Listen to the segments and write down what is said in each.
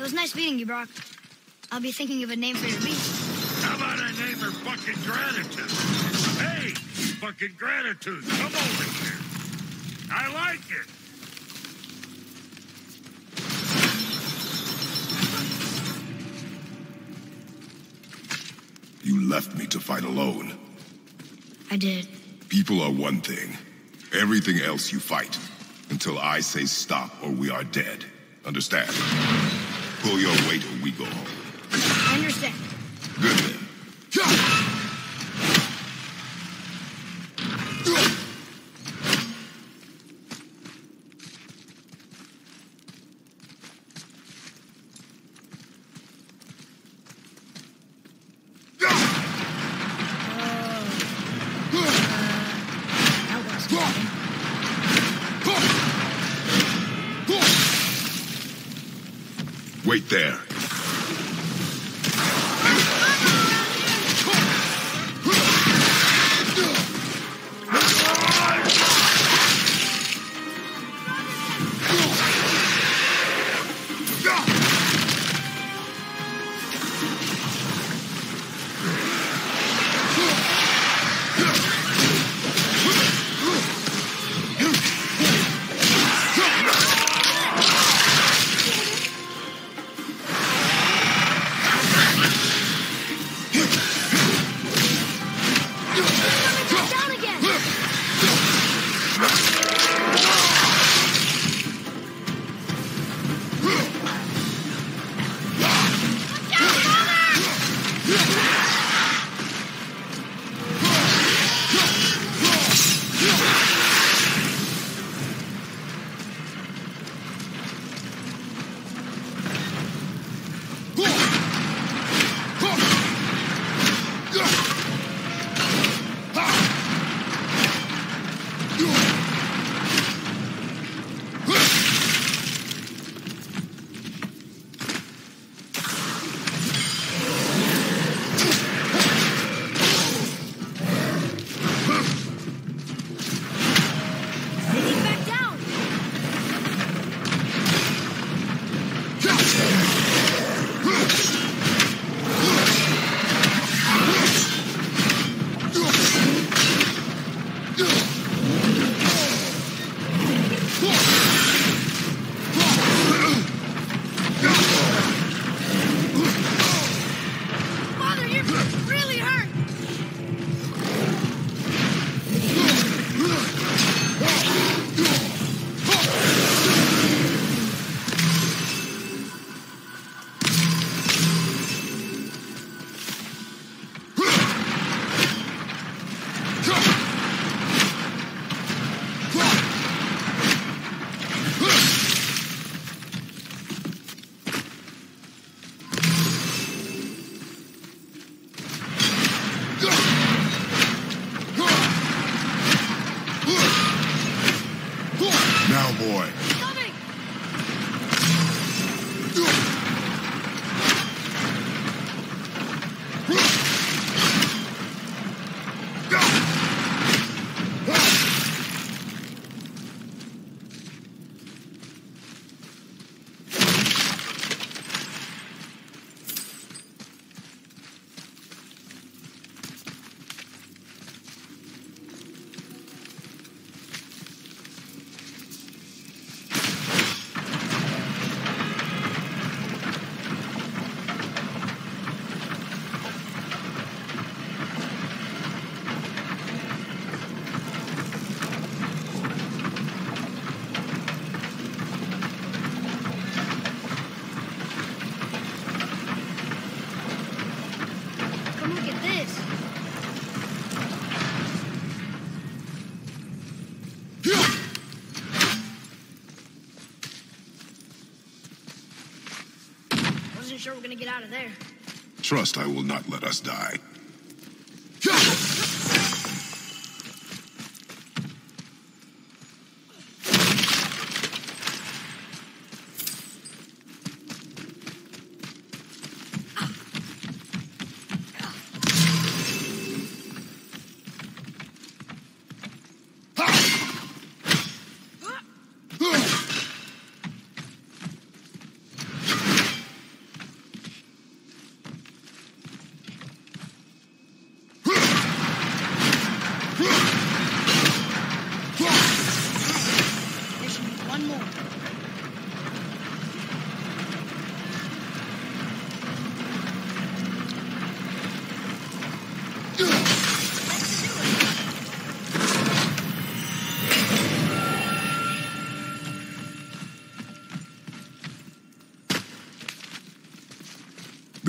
was nice meeting you, Brock. I'll be thinking of a name for your beast. How about I name her fucking Gratitude? Hey, fucking Gratitude, come over here. I like it. You left me to fight alone. I did. People are one thing. Everything else you fight. Until I say stop or we are dead. Understand? Pull your weight or we go home. I understand. Good then. Wait there. Sure we're gonna get out of there. Trust I will not let us die.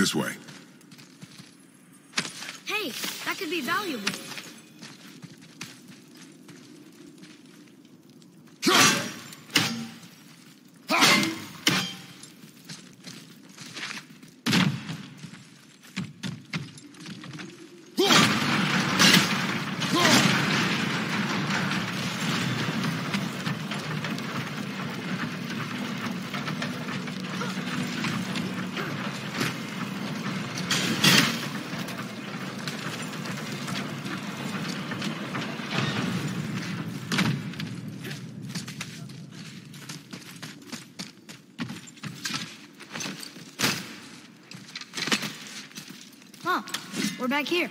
This way. Hey, that could be valuable. Huh, we're back here.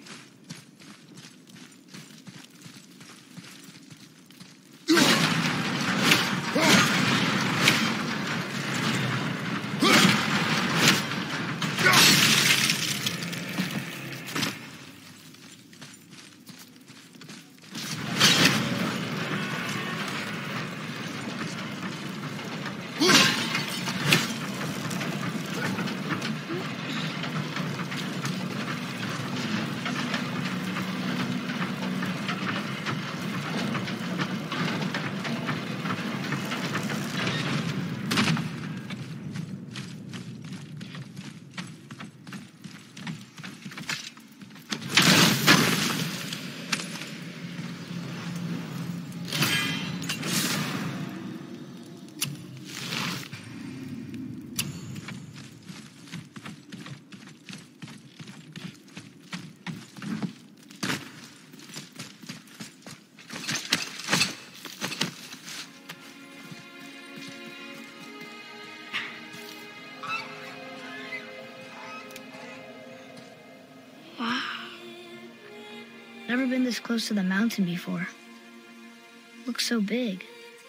Wow. Never been this close to the mountain before. Looks so big.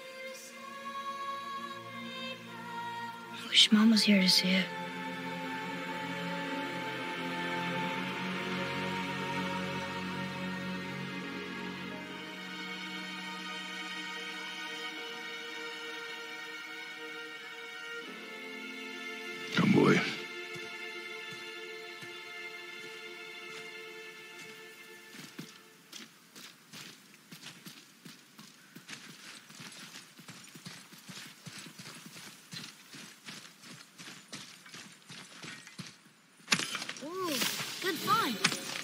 I wish Mom was here to see it. Come, boy. Ooh, good find.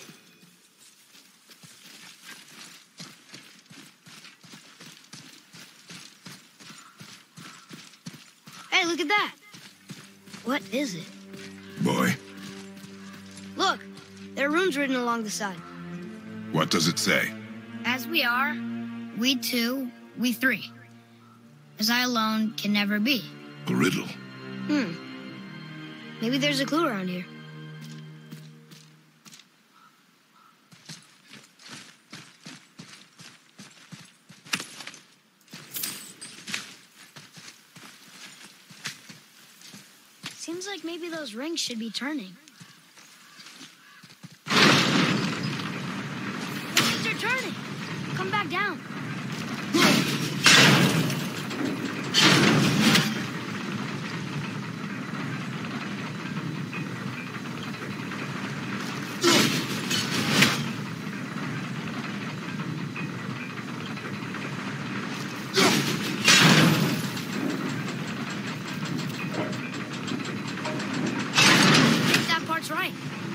Hey, look at that. What is it? Boy, Look, there are runes written along the side. what does it say? As we are, we two, we three. As I alone can never be. A riddle. Maybe there's a clue around here. Seems like maybe those rings should be turning. The rings are turning. Come back down. That part's right.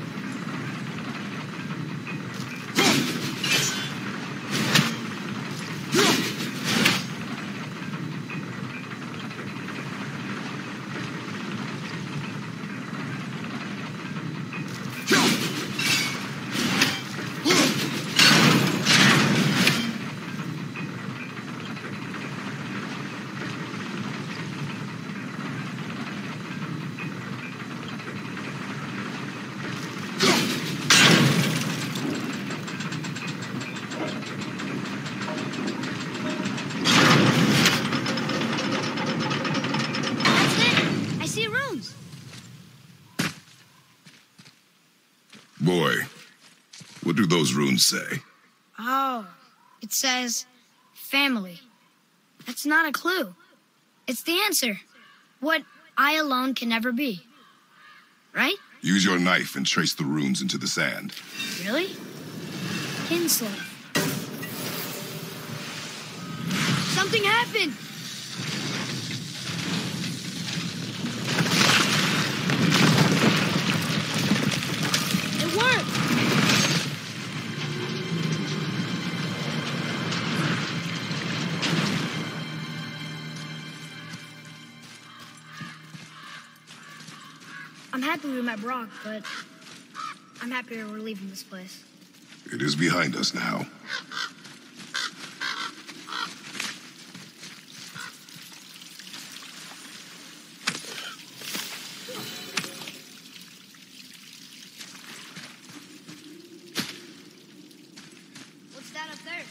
That's it. I see runes. Boy, what do those runes say? Oh, it says family. That's not a clue. It's the answer. What I alone can never be. Right? Use your knife and trace the runes into the sand. Really? Kinslow. Something happened! It worked! I'm happy we met Brock, but I'm happier we're leaving this place. It is behind us now. What's that up there?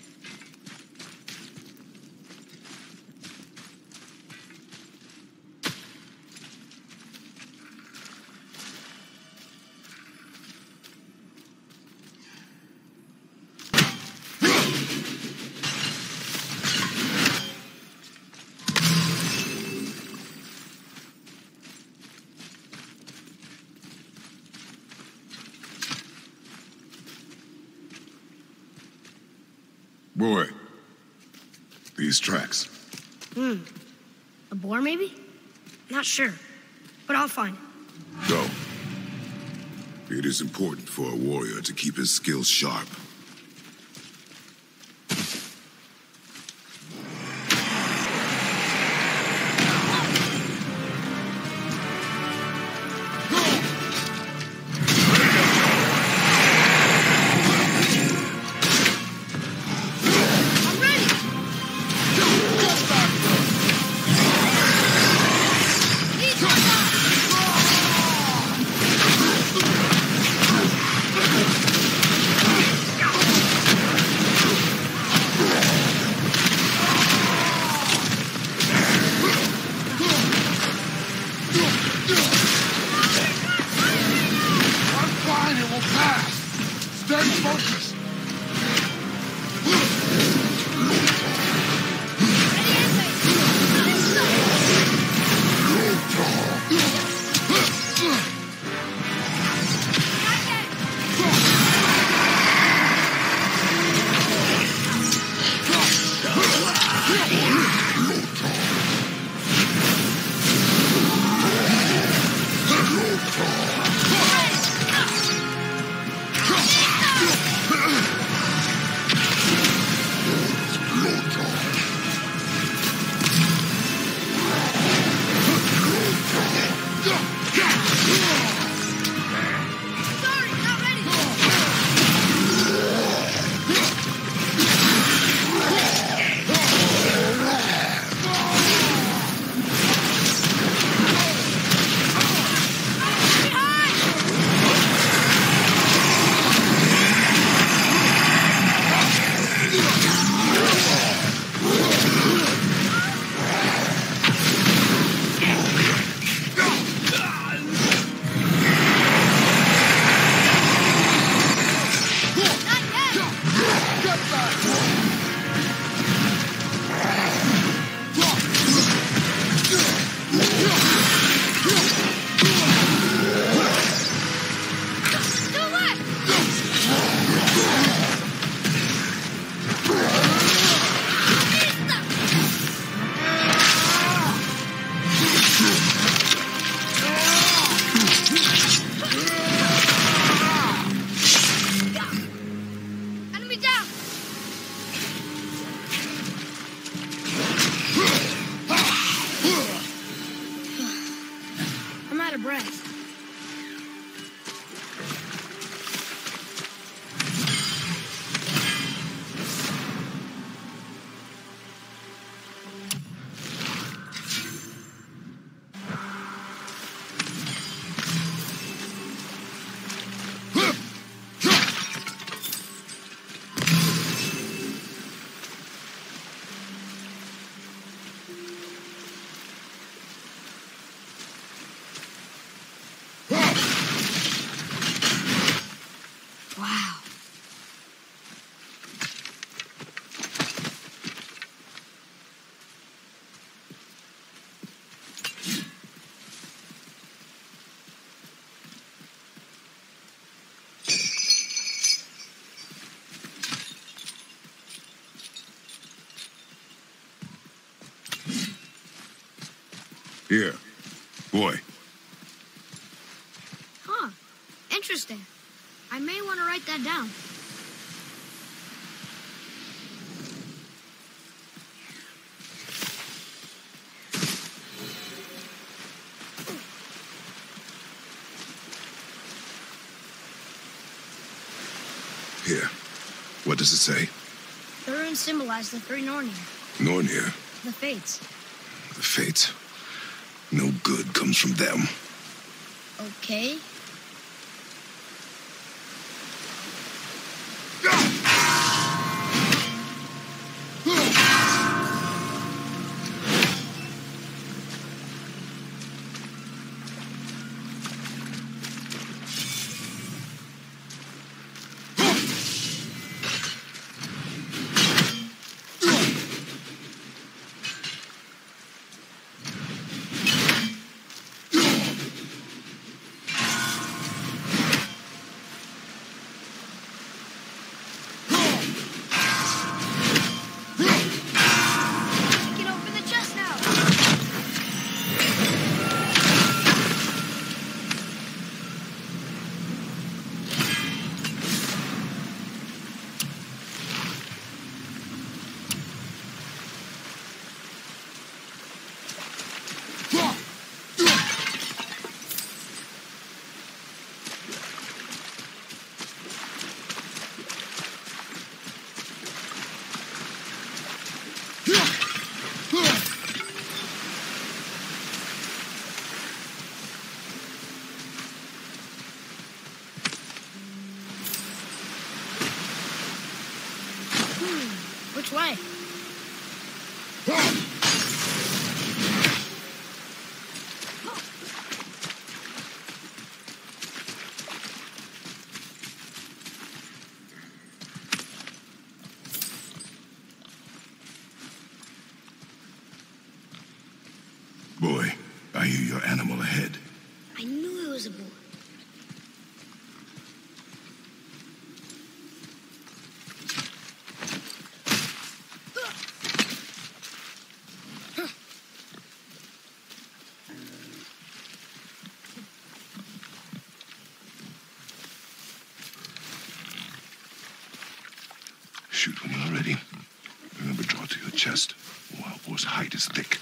Boy, these tracks. A boar, maybe? Not sure, but I'll find it. Go. It is important for a warrior to keep his skills sharp. out of breath. Here. Boy. Huh. Interesting. I may want to write that down. Here. What does it say? The runes symbolize the three Nornir. Nornir. The Fates. The Fates. No good comes from them. Okay. Which way? Boy, I hear your animal ahead. I knew it was a boar. Shoot when you're ready. Remember, draw to your chest. Wild boar's hide is thick.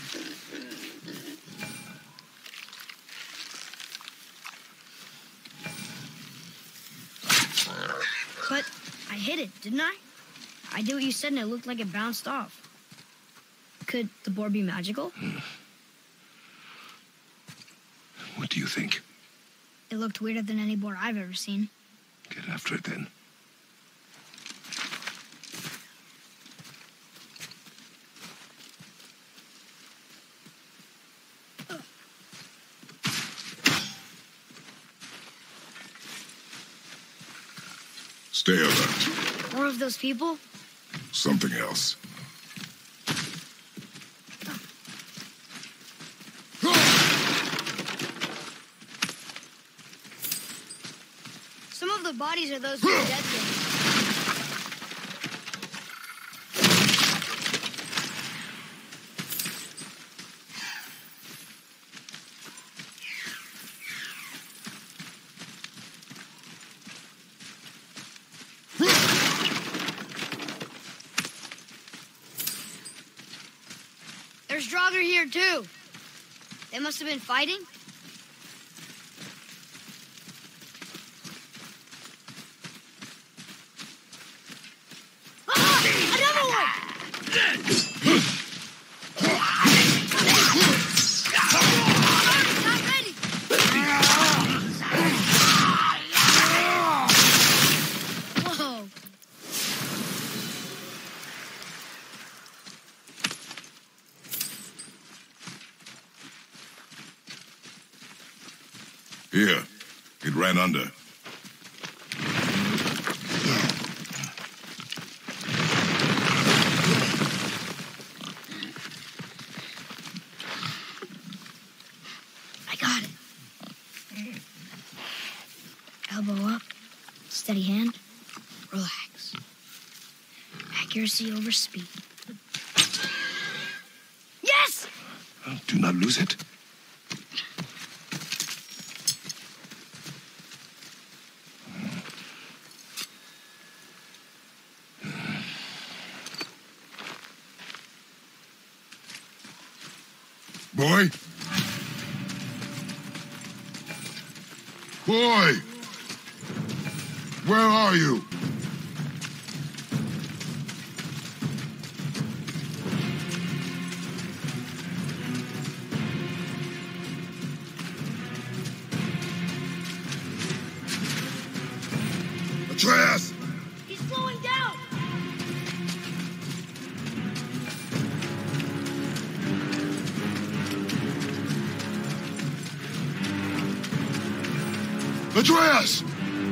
But I hit it, didn't I? I did what you said and it looked like it bounced off. Could the boar be magical? What do you think? It looked weirder than any boar I've ever seen. Get after it then. Stay alert. More of those people? Something else. Some of the bodies are those who are dead things. There's Draugr here, too. They must have been fighting. Ah! Another one! Not ready! Whoa. Here. It ran under. I got it. Elbow up, steady hand, relax. Accuracy over speed. Yes! Do not lose it. Boy? Boy! Where are you? Atreus! He's slowing down! Atreus!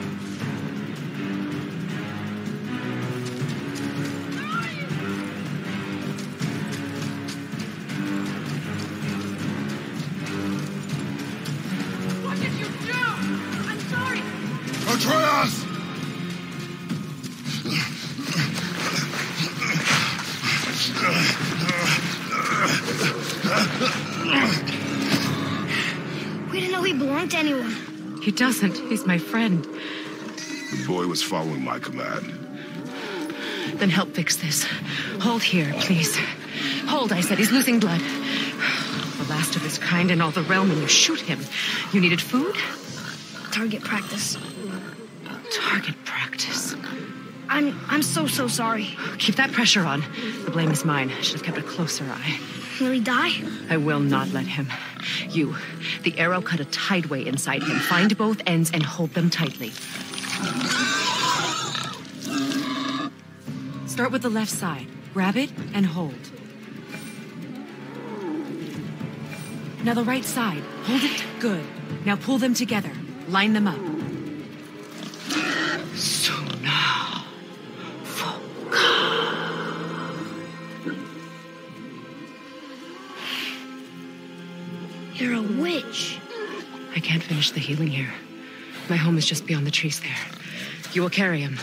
What did you do? I'm sorry! Atreus! We didn't know he belonged to anyone. He doesn't. He's my friend. The boy was following my command. Then help fix this. Hold here, please. Hold, I said. He's losing blood. The last of his kind in all the realm, and you shoot him. You needed food? Target practice. Target practice. I'm so sorry. Keep that pressure on. The blame is mine. I should have kept a closer eye. Will he die? I will not let him. You, the arrow cut a tideway inside him. Find both ends and hold them tightly. Start with the left side. Grab it and hold. Now the right side. Hold it good. Now pull them together. Line them up. So now, You're a witch. I can't finish the healing here. My home is just beyond the trees there. You will carry him.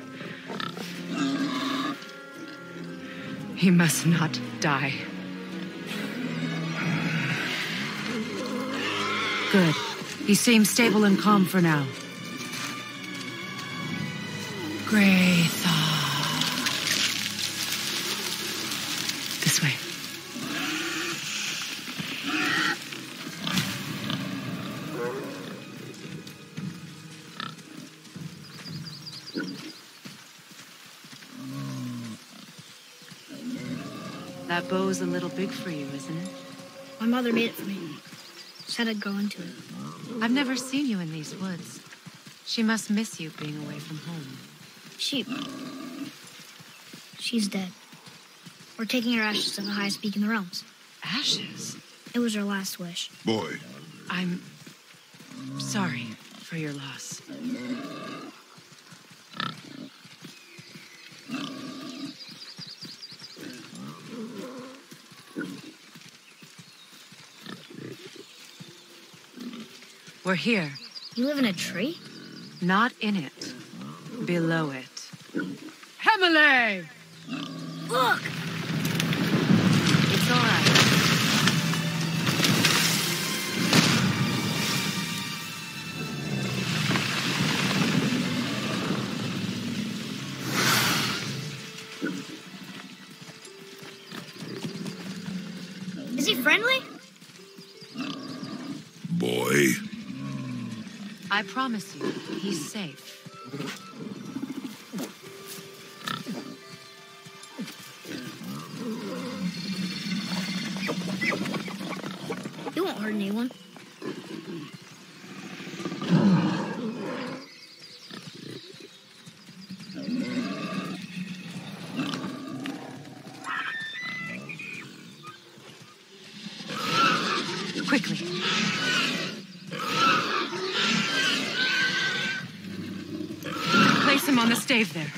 He must not die. Good. He seems stable and calm for now. Great thought. This way. That bow's a little big for you, isn't it? My mother made it for me. Said I'd grow into it. I've never seen you in these woods. She must miss you being away from home. She's dead. We're taking her ashes to the highest peak in the realms. Ashes? It was her last wish. Boy. I'm sorry for your loss. We're here. You live in a tree? Not in it. Below it. Hemele! Look! It's all right. Is he friendly? Boy. I promise you, he's safe. He won't hurt anyone. Quickly. Place him on the stave there.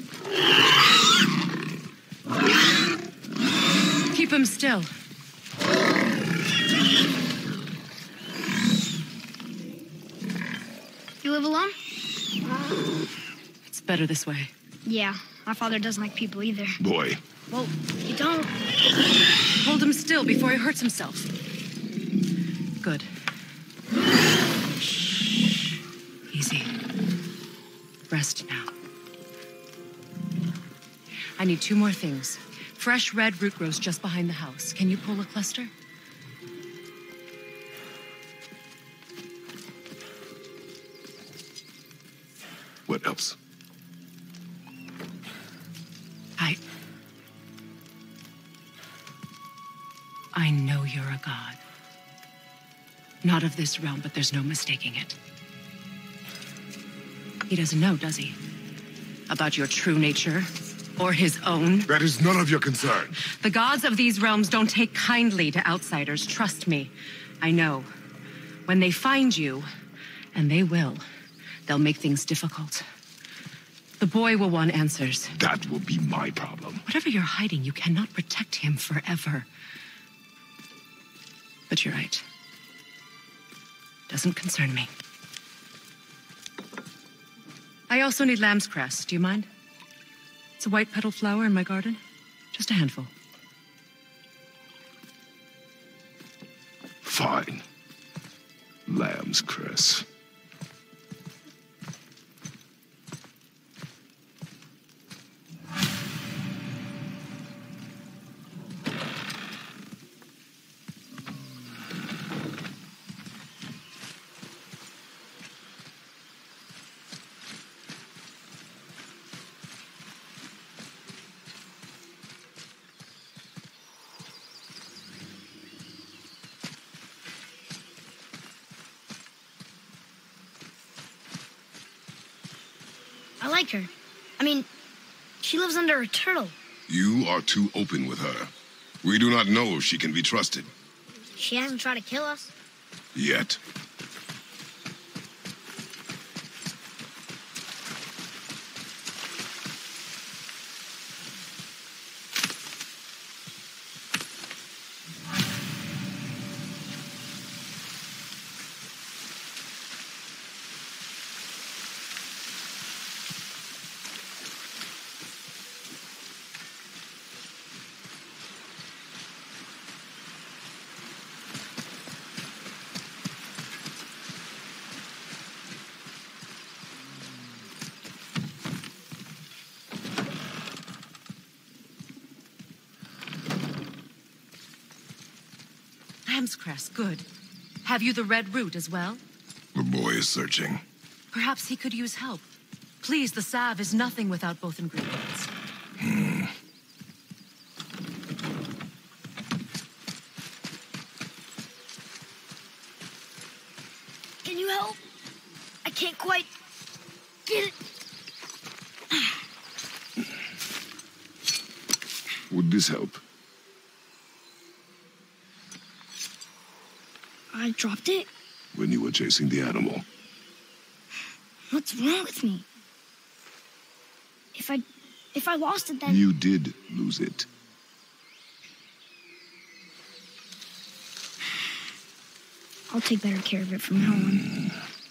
Keep him still. You live alone? It's better this way. Yeah, my father doesn't like people either. Boy. Well, you don't. Hold him still before he hurts himself. Good. Easy. Rest now. I need 2 more things. Fresh red root grows just behind the house. Can you pull a cluster? What else? I know you're a god. Not of this realm, but there's no mistaking it. He doesn't know, does he? About your true nature? Or his own? That is none of your concern. The gods of these realms don't take kindly to outsiders, trust me. I know. When they find you, and they will, they'll make things difficult. The boy will want answers. That will be my problem. Whatever you're hiding, you cannot protect him forever. But you're right. Doesn't concern me. I also need lamb's cress. Do you mind? It's a white petal flower in my garden. Just a handful. Fine. Lamb's cress. I like her. I mean, she lives under a turtle. You are too open with her. We do not know if she can be trusted. She hasn't tried to kill us. Yet. Lamb's cress, good. Have you the red root as well? The boy is searching. Perhaps he could use help. Please, the salve is nothing without both ingredients. Can you help? I can't quite get it. Would this help? I dropped it? When you were chasing the animal. What's wrong with me? If I lost it, then... You did lose it. I'll take better care of it from now on.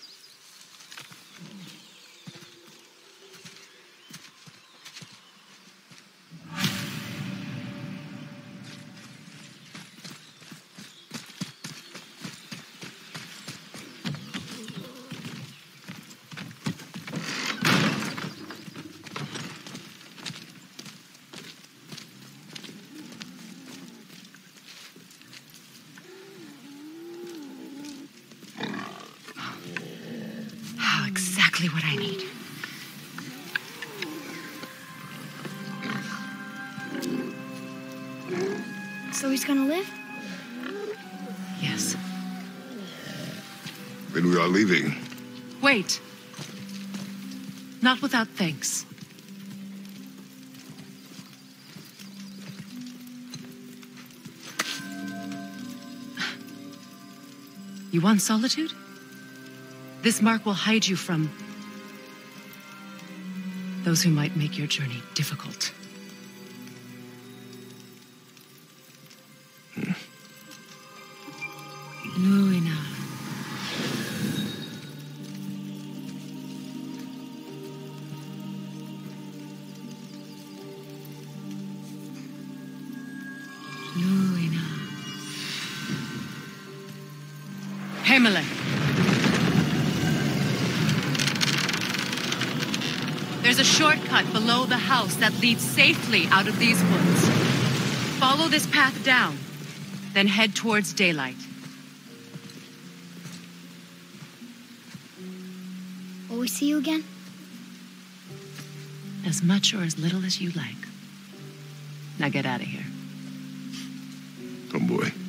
Exactly what I need. So he's gonna live? Yes. Then we are leaving. Wait. Not without thanks. You want solitude? This mark will hide you from those who might make your journey difficult. Nuina. Nuina. Hemele. There's a shortcut below the house that leads safely out of these woods. Follow this path down, then head towards daylight. Will we see you again? As much or as little as you like. Now get out of here. Tomboy.